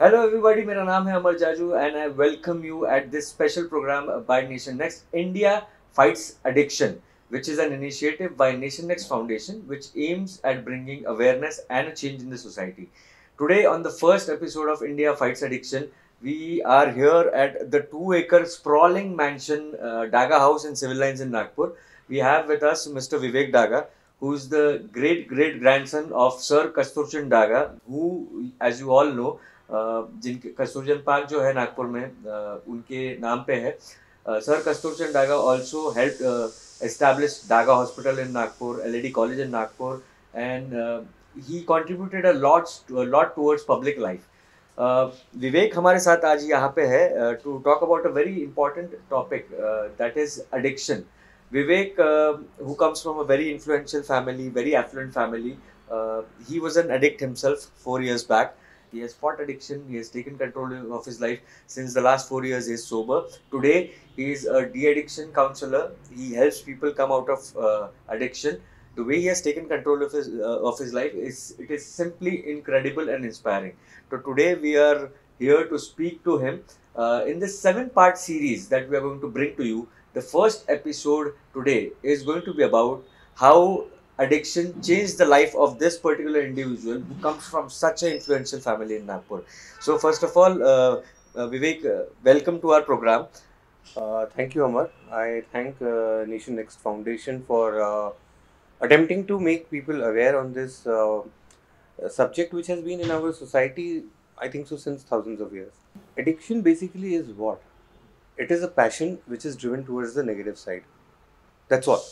Hello everybody, मेरा नाम है Amar Jaju and I welcome you at this special programme by nation next India fights addiction, which is an initiative by Nation Next Foundation which aims at bringing awareness and a change in the society. Today on the first episode of India Fights Addiction, we are here at the 2-acre sprawling mansion Daga House in Civil Lines in Nagpur. We have with us Mr. Vivek Daga, who is the great grandson of Sir Kasturchan Daga, who, as you all know, जिनके Kasturchand park जो है नागपुर में उनके नाम पे है. Sir Kasturchand Daga also help establish Daga hospital in Nagpur, LAD college in Nagpur, and he contributed lot towards public life. Vivek हमारे साथ आज यहाँ पे है to talk about a very important topic, that is addiction. Vivek, who comes from a very influential family, very affluent family, he was an addict himself 4 years back. He has fought addiction. He has taken control of his life. Since the last 4 years, he is sober. Today, he is a de-addiction counselor. He helps people come out of addiction. The way he has taken control of his life is simply incredible and inspiring. So today, we are here to speak to him in this 7-part series that we are going to bring to you. The first episode today is going to be about how addiction changed the life of this particular individual who comes from such an influential family in Nagpur. So first of all, Vivek, welcome to our program. Thank you, Amar. I thank Nation Next Foundation for attempting to make people aware on this subject which has been in our society, I think so, since thousands of years. Addiction basically is what? It is a passion which is driven towards the negative side. That's all.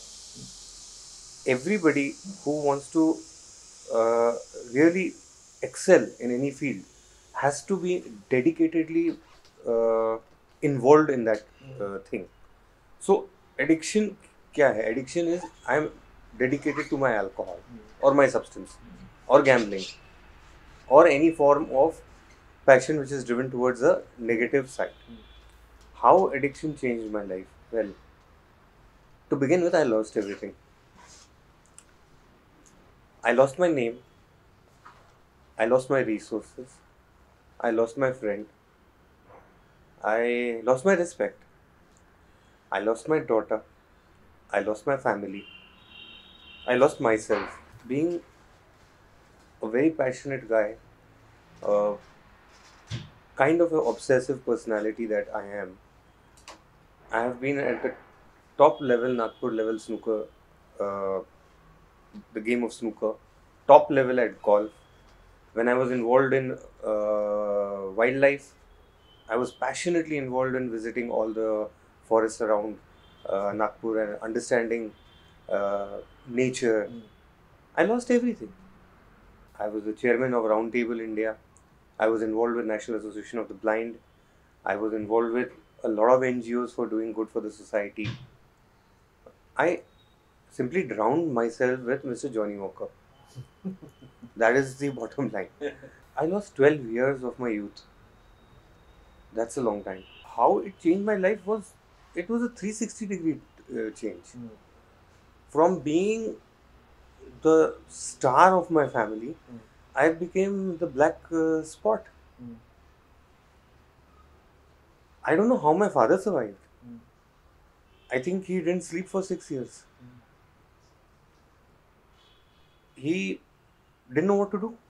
Everybody who wants to uh, really excel in any field has to be dedicatedly uh, involved in that thing. So addiction क्या है? Addiction is I am dedicated to my alcohol or my substance or gambling or any form of passion which is driven towards the negative side. How addiction changed my life? Well, to begin with, I lost everything. I lost my name. I lost my resources. I lost my friend. I lost my respect. I lost my daughter. I lost my family. I lost myself. Being a very passionate guy, uh, kind of an obsessive personality that I am, I have been at the top level, Nagpur level snooker, uh, the game of snooker, top level at golf. When I was involved in wildlife, I was passionately involved in visiting all the forests around Nagpur and understanding nature. I lost everything. I was the chairman of Roundtable India. I was involved with National Association of the Blind. I was involved with a lot of NGOs for doing good for the society. I simply drowned myself with Mr. Johnny Walker. That is the bottom line. I lost 12 years of my youth. That's a long time. How it changed my life was, it was a 360-degree change. From being the star of my family, I became the black spot. I don't know how my father survived. I think he didn't sleep for 6 years. He didn't know what to do.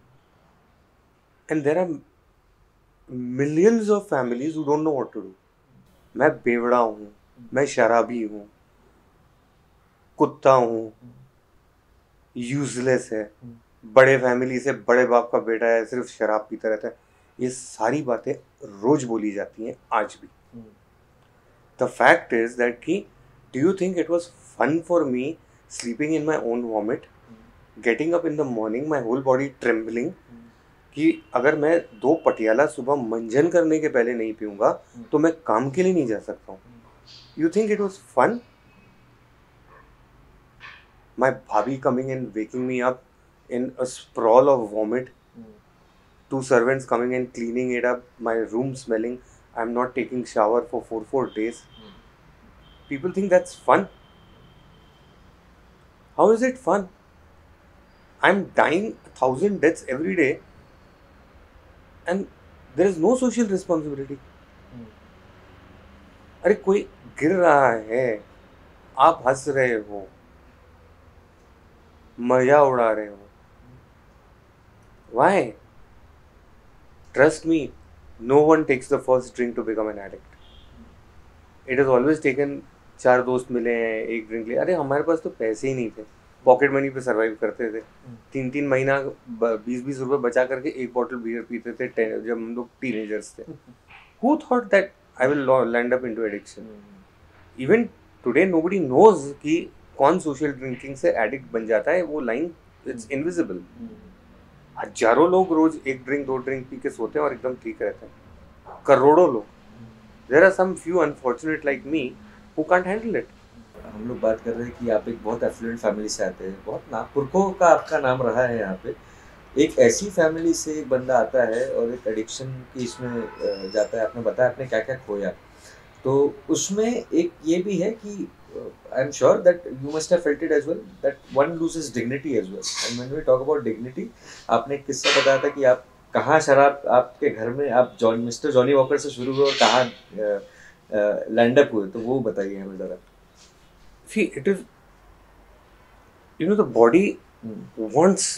And there are millions of families who don't know what to do. मैं बेवड़ा हूँ, मैं शराबी हूँ, कुत्ता हूँ, useless है, बड़े family से बड़े बाप का बेटा है, सिर्फ शराब पीता रहता है. ये सारी बातें रोज बोली जाती हैं आज भी. The fact is that कि do you think it was fun for me sleeping in my own vomit, getting up in the morning, my whole body trembling, कि अगर मैं 2 पटियाला सुबह मंजन करने के पहले नहीं पीऊँगा तो मैं काम के लिए नहीं जा सकता हूँ. You think it was fun? My bhabhi coming and waking me up in a sprawl of vomit, 2 servants coming and cleaning it up, my room smelling, I'm not taking shower for 4 days. People think that's fun. How is it fun? I'm dying 1,000 deaths every day, and there is no social responsibility. अरे कोई गिर रहा है, आप हंस रहे हो, मजा उड़ा रहे हो, why? Trust me, no one takes the first drink to become an addict. It is always taken, चार दोस्त मिले हैं एक ड्रिंक लिए, अरे हमारे पास तो पैसे ही नहीं थे, पॉकेट मनी पे सरवाइव करते थे, 3-3 महीना 20-20 रुपए बचा करके एक बॉटल बियर पीते थे जब हम लोग टीनेजर्स थे। Who thought that I will land up into addiction? Even today nobody knows कि कौन सोशल ड्रिंकिंग से एडिक्ट बन जाता है, वो लाइन इट्स इनविजिबल। हजारों लोग रोज एक ड्रिंक 2 ड्रिंक पी के सोते हैं और एकदम ठीक रहते हैं, करोड़ों लोग। There are some few unfortunate like me who can't handle it. हम लोग बात कर रहे हैं कि आप एक बहुत एफ्लुएंट फैमिली से आते हैं, बहुत पुरखों का आपका नाम रहा है यहाँ पे। एक ऐसी फैमिली से एक बंदा आता है और एक एडिक्शन की इसमें जाता है, आपने बताया आपने क्या क्या खोया, तो उसमें एक ये भी है कि I am sure that you must have felt it as well that one loses dignity as well. And when we talk about dignity, आपने एक किस्सा बताया था कि आप कहाँ शराब आपके घर में, आप मिस्टर जॉनी वॉकर से शुरू हुए और कहाँ लैंड अप हुए, तो वो बताइए हमें ज़रा। See, it is, the body wants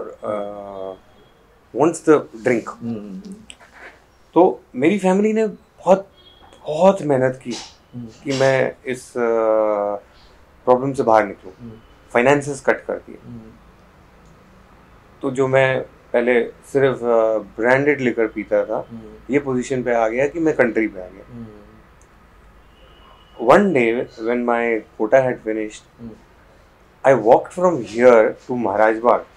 wants the drink. तो मेरी फैमिली ने बहुत बहुत मेहनत की कि मैं इस प्रॉब्लम से बाहर निकलूं, फाइनेंसेस कट कर दिए। तो जो मैं पहले सिर्फ ब्रांडेड लिकर पीता था, ये पोजीशन पे आ गया कि मैं कंट्री पे आ गया। One day when my quota had finished, I walked from here to Maharaj Bagh,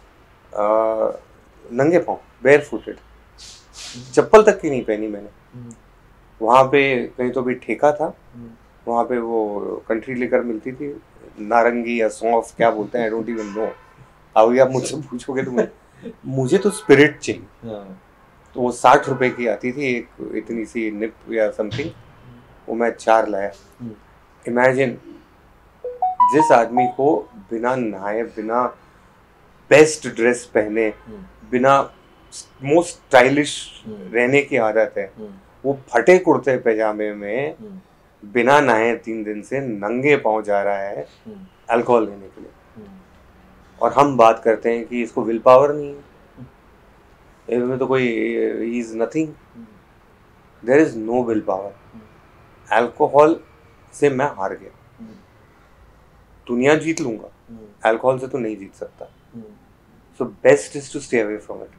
नंगे पाँव, barefooted, चप्पल तक की नहीं पहनी मैंने। वहाँ पे कहीं तो भी ठेका था, वहाँ पे वो कंट्री लिकर मिलती थी, नारंगी या सौंफ क्या बोलते हैं, आई डोंट इवन नो। अभी आप मुझसे पूछोगे तो मुझे तो स्पिरिट चाहिए। तो वो 60 रुपए की आती थी एक इतनी सी निप या समथिंग, वो मैं 4 लाया। इमेजिन, जिस आदमी को बिना नहाए, बिना बेस्ट ड्रेस पहने, बिना मोस्ट स्टाइलिश रहने की आदत है, वो फटे कुर्ते पैजामे में बिना नहाए 3 दिन से नंगे पांव जा रहा है अल्कोहल लेने के लिए। और हम बात करते हैं कि इसको विल पावर नहीं है, इसमें तो कोई ही is nothing, there is no will power. Alcohol से मैं हार गया, दुनिया जीत लूंगा, अल्कोहल से तो नहीं जीत सकता। So best is to stay away from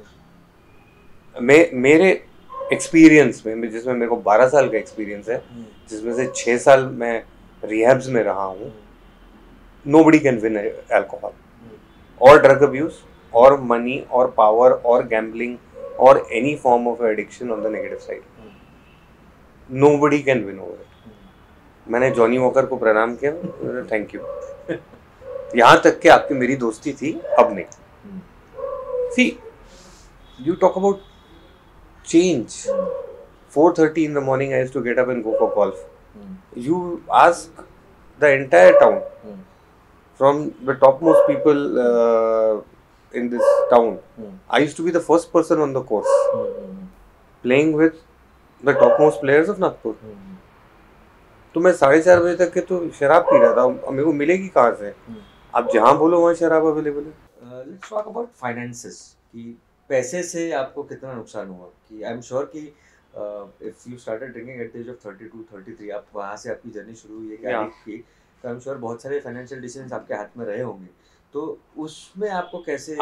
it. मेरे एक्सपीरियंस में, जिसमें मेरे को 12 साल का एक्सपीरियंस है, जिसमें से 6 साल मैं रिहैब्स में रहा हूँ, नोबडी कैन विन अल्कोहल और ड्रग अब्यूज और मनी और पावर और गैम्बलिंग और any form of addiction on the negative side. Nobody can win over it. मैंने जॉनी वॉकर को प्रणाम किया, थैंक यू। यहाँ तक कि आपकी मेरी दोस्ती थी, अब नहीं। See, you talk about change. 4:30 in the morning I used to get up and go for golf. You ask the entire town, from the topmost people in this town. I used to be the first person on the course, playing with the topmost players of Nagpur. तो मैं 4:30 बजे तक के तो शराब P रहा था, मेरे को मिलेगी कहाँ से? आप जहाँ बोलो वहाँ शराब अवेलेबल है। लेट्स टॉक अबाउट फाइनेंसेस, कि पैसे से आपको कितना नुकसान हुआ। कि आई एम श्योर कि if you started drinking at the age of 32-33, आप वहाँ से आपकी जर्नी शुरू हुई है की, तो आई एम श्योर बहुत सारे फाइनेंशियल डिसीजंस आपके हाथ में रहे होंगे। तो उसमें आपको कैसे?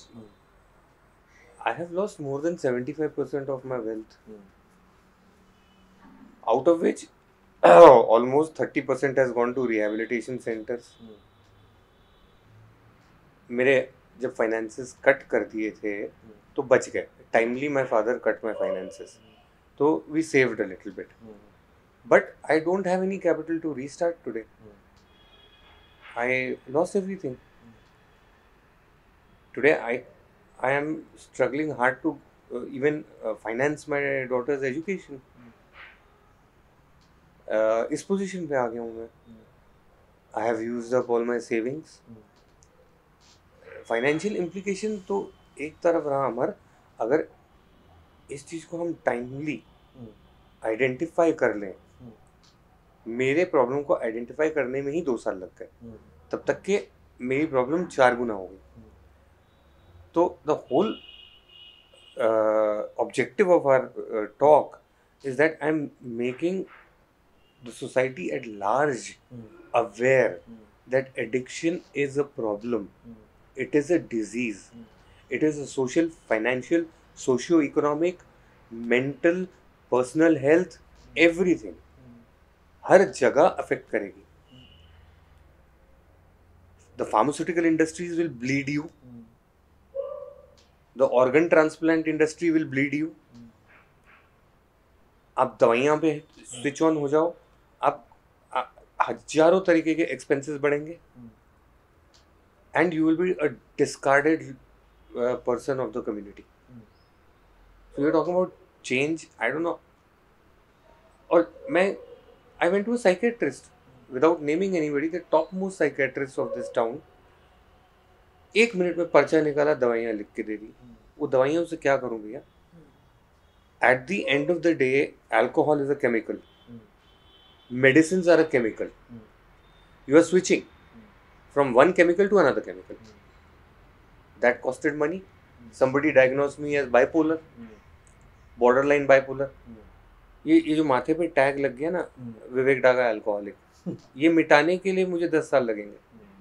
I have lost more than 75% of my wealth. Out of which almost 30% has gone to rehabilitation centers. मेरे जब फाइनेंसेस कट कर दिए थे तो बच गए, timely my father cut my finances, तो we saved a little bit, but I don't have any capital to restart today. I lost everything. Today I am struggling hard to even finance my daughter's education. इस position पे आ गया हूँ मैं। I have used up all my savings. Financial implication तो एक तरफ रहा हमारा, अगर इस चीज़ को हम टाइमली आइडेंटिफाई कर लें। मेरे प्रॉब्लम को आइडेंटिफाई करने में ही 2 साल लग गए, तब तक के मेरी प्रॉब्लम 4 गुना हो गई। तो the whole objective of our talk is that I'm making the society at large aware that addiction is a problem. It is a disease. It is a social, financial, socio-economic, mental, personal health, everything. हर जगह affect करेगी. The pharmaceutical industries will bleed you. The organ transplant industry will bleed you. आप दवाइयाँ पे switch on हो जाओ, आप हजारों तरीके के एक्सपेंसेस बढ़ेंगे, and you will be a discarded person of the community. So you're talking about change. I don't know. और I went to a psychiatrist without naming anybody, the topmost psychiatrist of this town. 1 minute में पर्चा निकाला, दवाइयाँ लिख के दे दी. वो दवाइयाँ उसे क्या करूँ भैया? At the end of the day, alcohol is a chemical. Medicines are a chemical. You are switching from one chemical to another chemical. That costed money. Somebody diagnosed me as bipolar, borderline bipolar. ये जो माथे पे tag लग गया ना, विवेक Daga alcoholic, ये मिटाने के लिए मुझे 10 साल लगेंगे.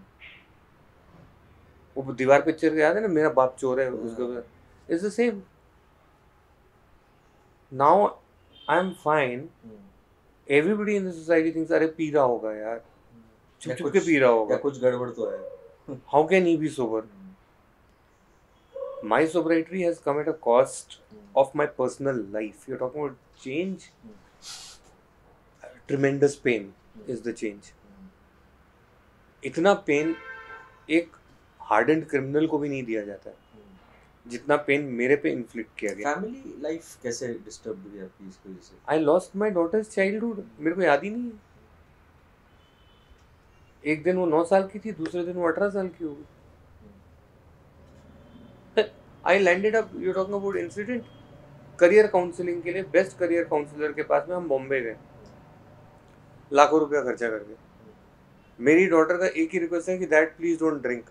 वो दीवार पिक्चर याद है ना, मेरा बाप चोर है, उसको it's the same. Now I am fine. Everybody in the society thinks अरे पी रहा होगा यार, चुप चुप के पी रहा होगा, कुछ गड़बड़ तो है. How can he be sober? My sobriety has come at a cost of my personal life. You're talking about change. Tremendous pain is the change. इतना पेन एक हार्डेंड क्रिमिनल को भी नहीं दिया जाता है जितना पेन मेरे पे इन्फ्लिक्ट किया गया. फैमिली लाइफ कैसे डिस्टर्ब हुई आपकी इसकी वजह से? I lost my daughter's childhood. मेरे को याद ही नहीं है. एक दिन वो 9 साल की थी, दूसरे दिन वो 18 साल की हो गई. I landed up, you're talking about incident, career counselling के लिए बेस्ट करियर काउंसलर के पास में हम बॉम्बे गए, लाखों रुपया खर्चा करके. मेरी डॉटर का एक ही रिक्वेस्ट है कि दैट प्लीज डोंट ड्रिंक.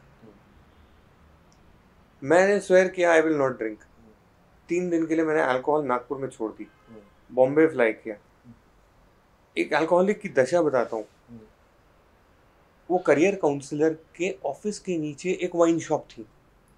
मैंने स्वेयर किया आई विल नॉट ड्रिंक. 3 दिन के लिए मैंने अल्कोहल नागपुर में छोड़ दी, बॉम्बे फ्लाई किया. एक अल्कोहलिक की दशा बताता हूँ. वो करियर काउंसलर के ऑफिस के नीचे एक वाइन शॉप थी.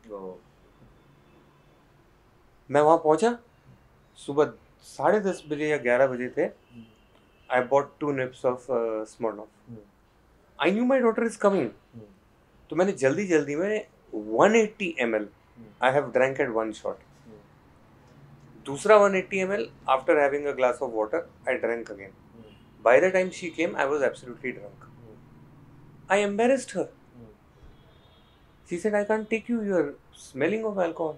मैं वहाँ पहुँचा, सुबह 10:30 बजे या 11 बजे थे. I bought 2 nips of Smirnoff. I knew my daughter is coming. तो मैंने जल्दी में 180 ml I have drank at 1 shot. दूसरा 180 ml after having a glass of water I drank again. By the time she came I was absolutely drunk. I embarrassed her. She said I can't take you, you are smelling of alcohol.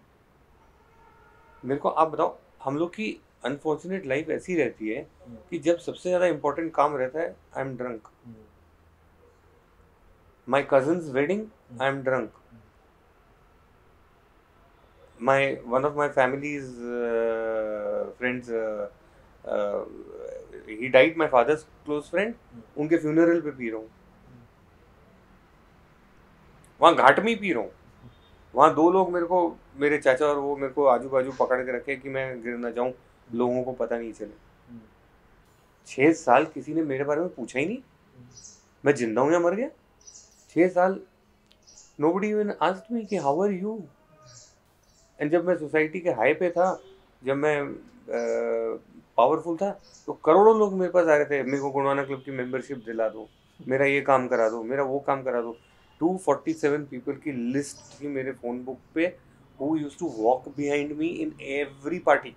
मेरे को आप बताओ, हम लोग की unfortunate life ऐसी रहती है कि जब सबसे ज़्यादा इम्पोर्टेंट काम रहता है, I am drunk. My cousin's wedding, I am drunk. One of my family's friends, he died, my father's close friend, उनके फ्यूनरल पे पी रहा हूँ. वहाँ घाट में ही पी रहा हूँ. वहाँ 2 लोग मेरे चाचा और वो मेरे को आजू बाजू पकड़ के रखे कि मैं गिर ना जाऊँ, लोगों को पता नहीं चले. 6 साल किसी ने मेरे बारे में पूछा ही नहीं, मैं जिंदा हूँ या मर गया. 6 साल नोबडी इवन आस्क्ड मी कि हाउ आर यू. एंड जब मैं सोसाइटी के हाई पे था, जब मैं पावरफुल था, तो करोड़ों लोग मेरे पास आ रहे थे, मेरे को गुणवाना क्लब की मेंबरशिप दिला दो, मेरा ये काम करा दो, मेरा वो काम करा दो. 247 पीपल की लिस्ट थी मेरे फोन बुक पे, who used to walk behind me in every party.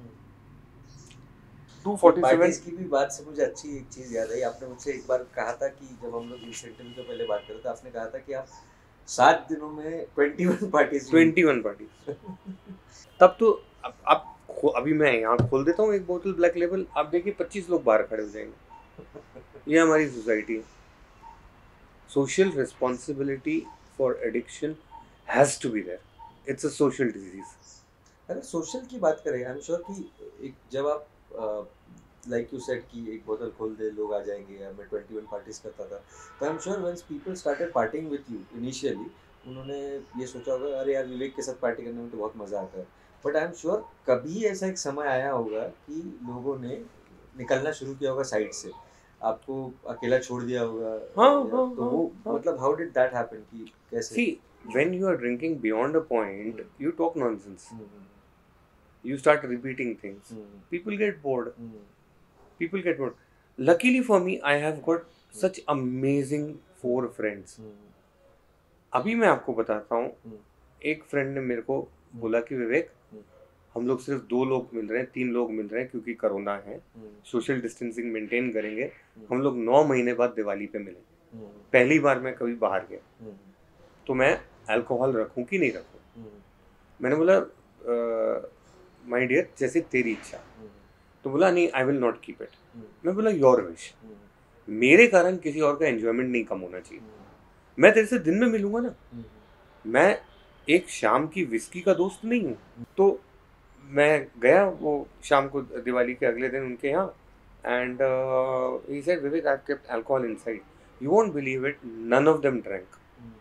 247 की भी बात से मुझे अच्छी एक चीज़ याद आई. आपने मुझसे एक बार कहा था कि जब हम लोग इस इंटरव्यू से पहले बात कर रहे थे, आपने कहा था कि आप 7 दिनों में 21 पार्टीज. तब तो आप अभी मैं यहाँ खोल देता हूँ एक बोतल ब्लैक लेबल, आप देखिए 25 लोग बाहर खड़े हो जाएंगे. ये हमारी सोसाइटी है. Social responsibility for addiction has to be there. It's a social disease. अगर सोशल की बात करें, आई एम श्योर कि एक जब आप लाइक यू सेड कि एक बोतल खोल दे लोग आ जाएंगे, या मैं 21 पार्टीज करता था, तो I am sure when people started parting with you initially, उन्होंने ये सोचा होगा अरे यार विवेक के साथ पार्टी करने में तो बहुत मज़ा आता है। बट आई एम श्योर कभी ऐसा एक समय आया होगा कि लोगों ने निकलना शुरू किया होगा साइड से, आपको अकेला छोड़ दिया होगा। हाँ या हाँ तो हाँ वो हाँ। मतलब हाउ डिड दैट हैपन कि कैसे? See, when you are drinking beyond a point, you talk nonsense. Hmm, You start repeating things. Hmm, People get bored. Hmm, People get bored. Luckily for me, I have got such amazing 4 friends. हम्म, अभी मैं आपको बताता हूँ, हम्म, एक friend ने मेरे को बोला कि विवेक, हम्म, हम लोग सिर्फ 2 लोग मिल रहे हैं, 3 लोग मिल रहे हैं क्योंकि कोरोना है, हम्म, सोशल डिस्टेंसिंग मेंटेन करेंगे, हम लोग 9 महीने बाद दिवाली पे मिलेंगे। हम्म, पहली बार मैं कभी बाहर गया, हम्म, तो मैं अल्कोहल रखूं कि नहीं रखूं? हम्म, मैंने बोला माय डियर, जैसे तेरी इच्छा। तो बोला नहीं, I will not keep it. मैं बोला योर विश, मेरे कारण किसी और का एंजॉयमेंट नहीं कम होना चाहिए। मैं तेरे से दिन में मिलूंगा ना, मैं एक शाम की विस्की का दोस्त नहीं हूँ। तो मैं गया वो शाम को दिवाली के अगले दिन उनके यहाँ, and he said Vivek, I have kept alcohol inside. You won't believe it, none of them drank.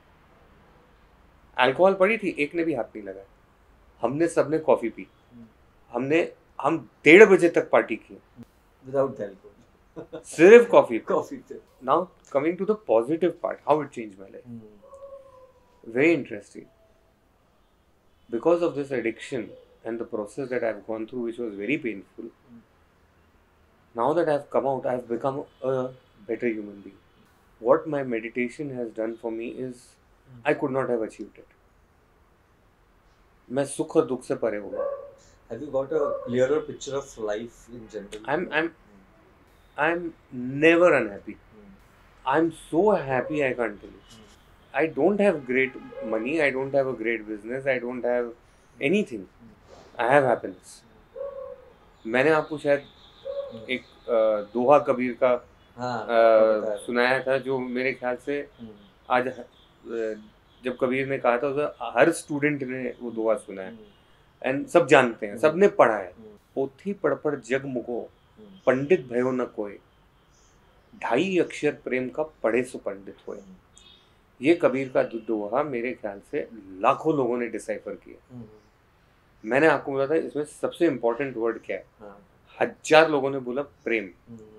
Alcohol पड़ी थी, एक ने भी हाथ नहीं लगाया। हमने सबने कॉफी पी, हम 1:30 बजे तक पार्टी की विदाउट अल्कोहल, सिर्फ कॉफी। कॉफी पे। Now coming to the positive part, how it change my life. Very interesting, because of this addiction and the process that I've gone through, which was very painful, now that I've come out, I've become a better human being. What my meditation has done for me is I could not have achieved it. मैं सुख और दुख से परे हो गया। Have you got a clearer picture of life in general? I'm never unhappy. I'm so happy I can't tell you. I don't have great money, I don't have a great business, I don't have anything. I have happiness. मैंने आपको शायद एक दोहा कबीर का सुनाया था, जो मेरे ख्याल से आज जब कबीर ने कहा था उसे हर स्टूडेंट ने वो दोहा सुना है, एंड सब जानते हैं, सबने पढ़ा है। पोथी पढ़ जग मुको, पंडित भयो न कोई, 2.5 अक्षर प्रेम का पढ़े सो पंडित होए। ये कबीर का दोहा मेरे ख्याल से लाखों लोगों ने डिसाइफर किया। मैंने आपको बोला था इसमें सबसे इम्पोर्टेंट वर्ड क्या है, 1000 लोगों ने बोला प्रेम।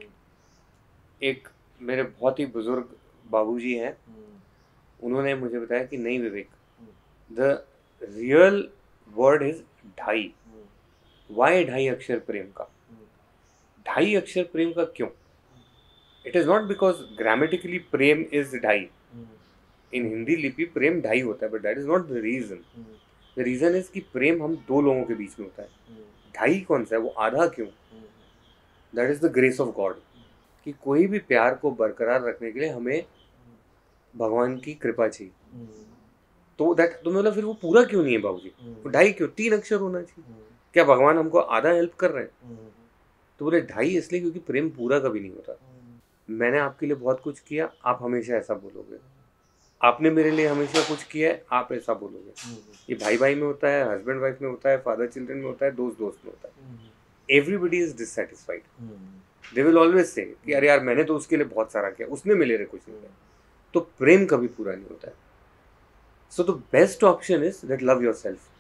एक मेरे बहुत ही बुजुर्ग बाबूजी हैं, उन्होंने मुझे बताया कि नहीं Vivek, the real word is 2.5। Why 2.5 अक्षर प्रेम का? 2.5 अक्षर प्रेम का क्यों? It is not because grammatically प्रेम इज 2.5। इन हिंदी लिपि प्रेम 2.5 होता है, but that is not the reason. The reason is कि प्रेम हम 2 लोगों के बीच में होता है। 2.5 कौन सा है, वो आधा क्यों? That is the grace of God. कि कोई भी प्यार को बरकरार रखने के लिए हमें भगवान की कृपा चाहिए। तो दैट तो मतलब फिर वो पूरा क्यों नहीं है बाबूजी? वो 2.5 क्यों? 3 अक्षर होना चाहिए। क्या भगवान हमको आधा हेल्प कर रहे हैं? तो बोले 2.5 इसलिए क्योंकि प्रेम पूरा कभी नहीं होता। मैंने आपके लिए बहुत कुछ किया, आप हमेशा ऐसा बोलोगे। आपने मेरे लिए हमेशा कुछ किया है, आप ऐसा बोलोगे। ये भाई भाई में होता है, हस्बैंड वाइफ में होता है, फादर चिल्ड्रन में होता है, दोस्त दोस्त में होता है। Everybody is dissatisfied. They will always say कि अरे यार मैंने तो उसके लिए बहुत सारा किया, उसने मेरे लिए कुछ नहीं किया। तो प्रेम कभी पूरा नहीं होता है। So the best option is that love yourself.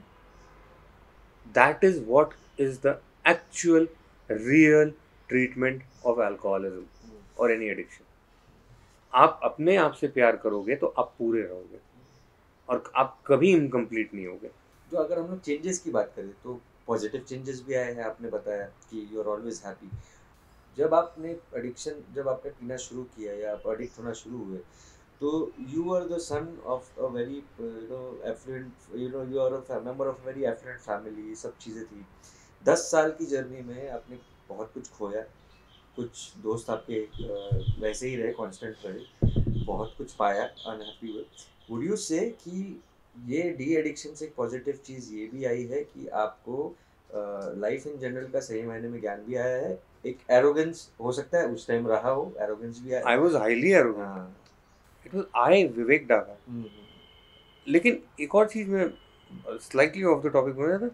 That is what is the actual real treatment of alcoholism और एनी एडिक्शन। आप अपने आप से प्यार करोगे तो आप पूरे रहोगे और आप कभी इनकम्प्लीट नहीं होगे। तो अगर हम लोग चेंजेस की बात करें तो पॉजिटिव चेंजेस भी आए हैं। आपने बताया कि यू आर ऑलवेज हैप्पी। जब आपने पीना शुरू किया या आप एडिक्ट होना शुरू हुए, तो you are the son of a very affluent, you are a member of very affluent family, सब चीज़ें थी। 10 साल की जर्नी में आपने बहुत कुछ खोया, कुछ दोस्त आपके वैसे ही रहे, कांस्टेंट रहे, बहुत कुछ पाया, अनहैप्पी हुए। वुड यू से कि ये डी एडिक्शन से एक पॉजिटिव चीज़ ये भी आई है कि आपको लाइफ इन जनरल का सही मायने में ज्ञान भी आया है? एक एरोगेंस हो सकता है उस टाइम रहा हो, एरोगेंस भी आया। I was highly arrogant. It was I Vivek Daga. लेकिन एक और चीज़ में स्लाइटली ऑफ द टॉपिक बोल रहा था,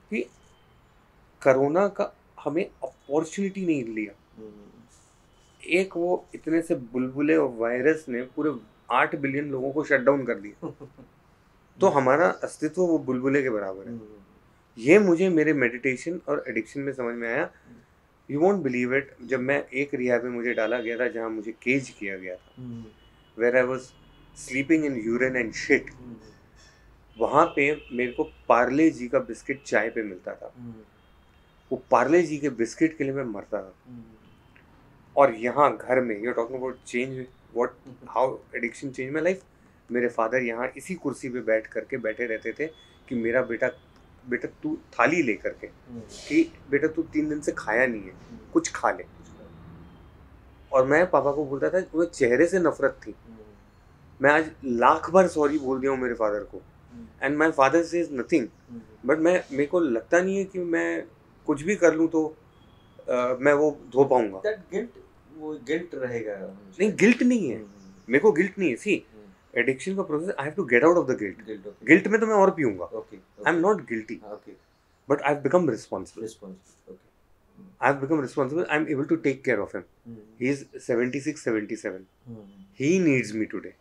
कि कोरोना का हमें अपॉर्चुनिटी नहीं लिया। एक वो इतने से बुलबुले और वायरस ने पूरे 8 बिलियन लोगों को शट डाउन कर दिया। तो हमारा अस्तित्व वो बुलबुले के बराबर है। ये मुझे मेरे मेडिटेशन और एडिक्शन में समझ में आया। यू वोंट बिलीव इट, जब मैं एक रिहाब में मुझे डाला गया था जहाँ मुझे केज किया गया था, where I was sleeping in urine and shit, वहाँ पे मेरे को पार्ले जी का बिस्किट चाय पे मिलता था। वो पार्ले जी के बिस्किट के लिए मैं मरता था। और यहाँ घर में you are talking about change what how addiction change my life. मेरे फादर यहाँ इसी कुर्सी पे बैठे रहते थे कि मेरा बेटा तू थाली लेकर के, कि बेटा तू 3 दिन से खाया नहीं है, कुछ खा ले। और मैं पापा को बोलता था, मुझे चेहरे से नफरत थी। मैं आज लाख बार सॉरी बोल दिया हूँ मेरे फादर को, and my father says nothing, but मेरे को लगता नहीं है कि मैं कुछ भी कर लूँ तो मैं वो धो पाऊंगा। वो गिल्ट रहेगा। नहीं, गिल्ट नहीं है, मेरे को गिल्ट नहीं है। सी, एडिक्शन का process, I have to get out of the guilt. Guilt में तो मैं और पीऊंगा। I am not guilty, but I have become responsible. I have become responsible. I am able to take care of him. He is 76, 77. He needs me today.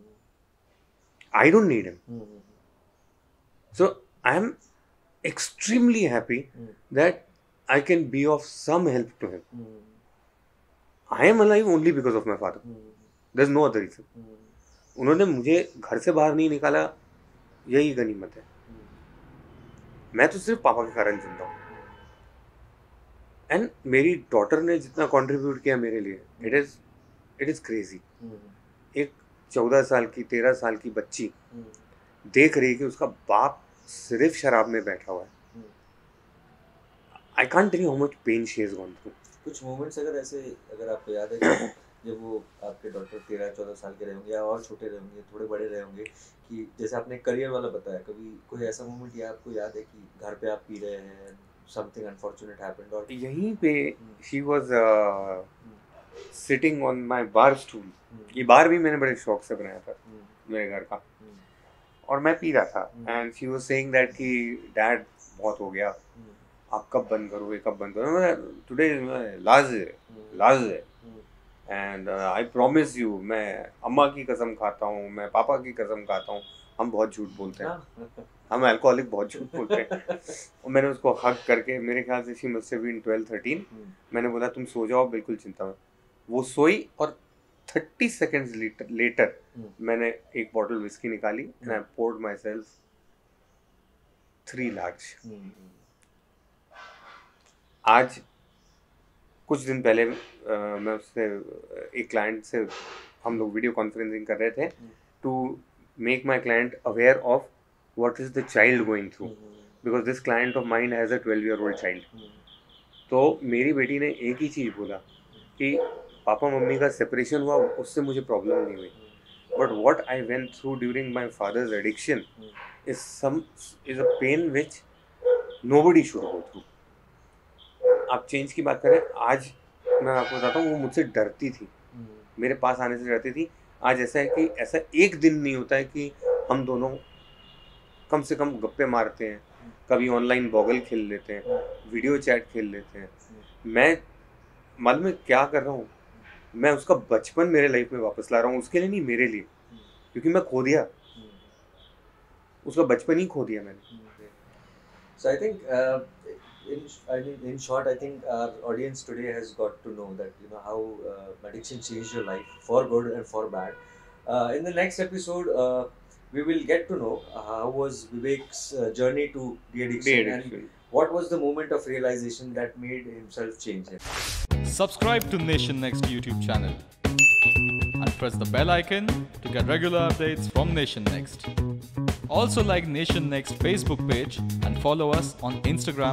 I don't need him. So I am extremely happy that I can be of some help to him. I am alive only because of my father. There's no other reason. उन्होंने मुझे घर से बाहर नहीं निकाला, यही गनीमत है। मैं तो सिर्फ पापा के कारण जिंदा हूँ। एंड मेरी डॉटर ने जितना कंट्रीब्यूट किया मेरे लिए, इट इज़ क्रेजी। एक 14 साल की 13 साल की बच्ची देख रही है कि उसका बाप सिर्फ शराब में बैठा हुआ है। I can't tell you how much pain she has gone through. कुछ मोमेंट्स अगर आपको याद है कि जब वो आपके डॉक्टर 13-14 साल के रहे होंगे या और छोटे रहे होंगे, थोड़े बड़े रहे होंगे, कि जैसे आपने करियर वाला बताया, कभी कोई ऐसा मोमेंट या आपको याद है कि घर पे आप पी रहे हैं, something unfortunate happened, और यहीं पे she was sitting on my bar stool। ये बार भी मैंने बड़े शौक से बनाया था मेरे घर का, और मैं पी रहा था। And she was saying that कि डैड बहुत हो गया, आप कब बंद करोगे, कब बंद करोगे। टुडे लाज है एंड आई प्रॉमिस यू, मैं अम्मा की कसम खाता हूँ, मैं पापा की कसम खाता हूँ। हम बहुत झूठ बोलते हैं, हम अल्कोहलिक बहुत झूठ बोलते हैं। और मैंने उसको हक करके, मेरे ख्याल से शी मुझसे भी 12-13, मैंने बोला तुम सो जाओ, बिल्कुल चिंता मत। वो सोई और 30 सेकेंड्स लेटर मैंने एक बॉटल विस्की निकाली and I poured myself 3 large. आज कुछ दिन पहले मैं उससे एक क्लाइंट से हम लोग वीडियो कॉन्फ्रेंसिंग कर रहे थे to make my client aware of what is the child going through, because this client of mine has a 12-year-old child। तो मेरी बेटी ने एक ही चीज़ बोला कि पापा मम्मी का सेपरेशन हुआ, उससे मुझे प्रॉब्लम नहीं हुई, but what I went through during my father's addiction is a pain which nobody should go through। आप चेंज की बात करें, आज मैं आपको बताता हूँ, वो मुझसे डरती थी, मेरे पास आने से डरती थी। आज ऐसा है कि ऐसा एक दिन नहीं होता है कि हम दोनों कम से कम गप्पे मारते हैं, कभी ऑनलाइन बॉगल खेल लेते हैं, वीडियो चैट खेल लेते हैं। मैं मालूम है क्या कर रहा हूँ, मैं उसका बचपन मेरे लाइफ में वापस ला रहा हूँ, उसके लिए नहीं, मेरे लिए, क्योंकि मैं खो दिया, उसका बचपन ही खो दिया मैंने। So I think in short, I think our audience today has got to know that, you know, how addiction changed your life for good and for bad. In the next episode, we will get to know how was Vivek's journey to de-addiction and what was the moment of realization that made himself change him. Subscribe to Nation Next YouTube channel and press the bell icon to get regular updates from Nation Next. Also like Nation Next Facebook page and follow us on Instagram